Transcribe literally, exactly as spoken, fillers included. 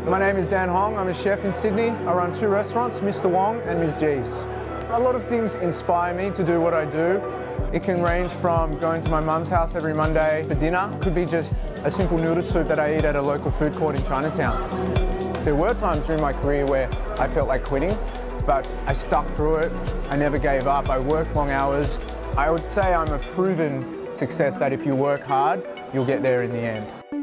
My name is Dan Hong. I'm a chef in Sydney. I run two restaurants, Mr Wong and Miz G's. A lot of things inspire me to do what I do. It can range from going to my mum's house every Monday for dinner. Could be just a simple noodle soup that I eat at a local food court in Chinatown. There were times during my career where I felt like quitting, but I stuck through it. I never gave up. I worked long hours. I would say I'm a proven success that if you work hard, you'll get there in the end.